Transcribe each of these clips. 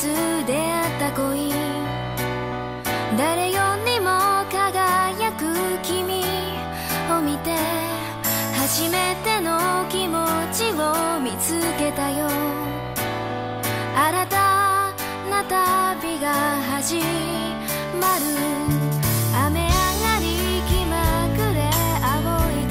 つ出会った恋、誰よりも輝く君を見て初めての気持ちを見つけたよ。新たな旅が始まる。雨上がり気まぐれ青い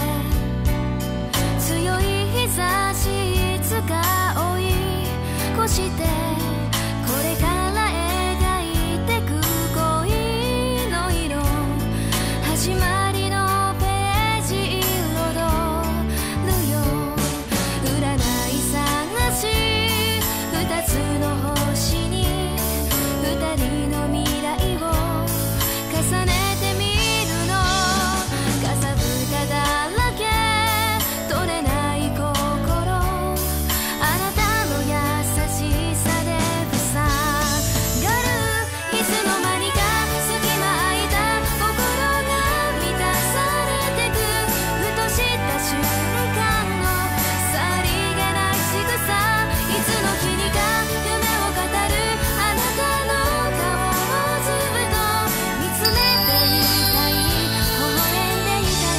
風、強い日差しいつか追い越して、これから描いてく恋の色、始まりのページ彩るよ。占い探し二つの星に二人の未来を重ねてみるの。かさぶただらけ取れない心、あなたの優しさで塞がる。いつの間にか隙間空いた心が満たされてく。ふとした瞬間のさりげない仕草、いつの日にか夢を語るあなたの顔をずっと見つめていたい、微笑んでいたい。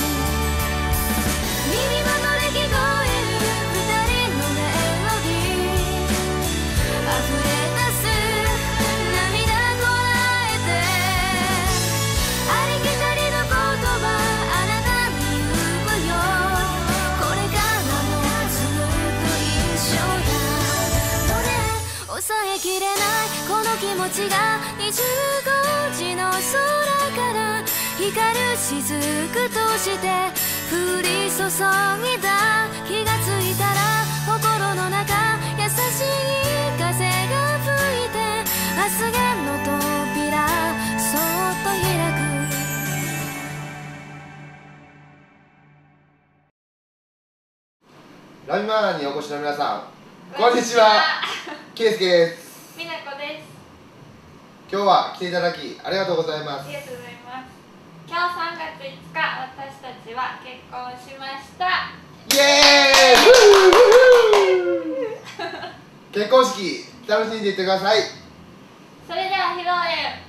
耳元で聞こえる二人のメロディー、溢れ出す涙こらえて、ありきたりの言葉あなたに言うよ。これからもずっと一緒だ。どれ抑えきれないこの気持ちが25時の空から光る雫として降り注いだ。気がついたら心の中優しい風が吹いて、明日への扉そっと開く。 ラミマーナにお越しの皆さん、こんにちは。ケイスケです。 みなこです。 今日は来ていただきありがとうございます。 ありがとうございます。今日3月5日、私たちは結婚しました。 イエーイ結婚式楽しんでいってください。 それでは披露宴